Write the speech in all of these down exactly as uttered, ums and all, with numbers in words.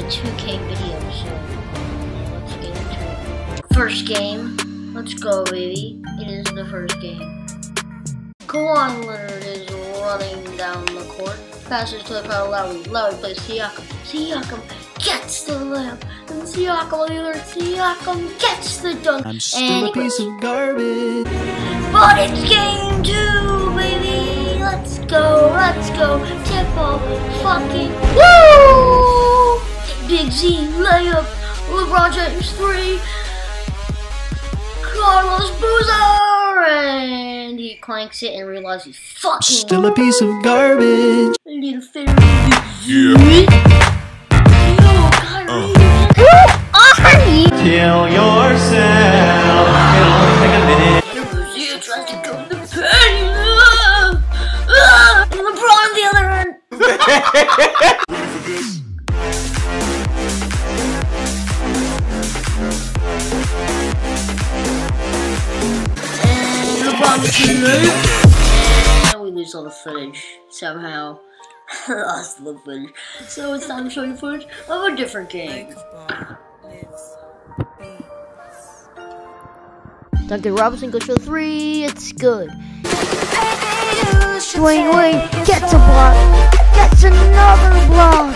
two K video, so let's get into it. First game. Let's go, baby. It is the first game. Kawhi Leonard is running down the court. Passes to Kyle Lowry. Lowry plays Siakam. Siakam gets the layup. And Siakam on the other. Siakam gets the dunk. I'm still a piece of garbage. But it's game two, baby. Let's go. Let's go. Tip off. Fucking woo! Big Z layup. LeBron James three. Carlos Boozer, and he clanks it and realizes he's fucking Still a piece of garbage. Little fairy. Yeah. Yo, Kyrie. Who are you? Kill yourself. It'll take a minute. He tries to go to the party. Uh, uh, and LeBron on the other end. Ready for this? And we lose all the footage somehow. Lost the footage. So it's time to show you footage of a different game. Duncan Robinson goes for the three. It's good. Dwayne Wade gets a block. Gets another block.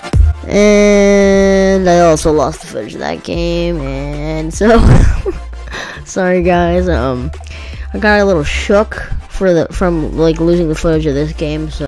And I also lost the footage of that game. And so, sorry guys. Um. I got a little shook for the from like losing the footage of this game, so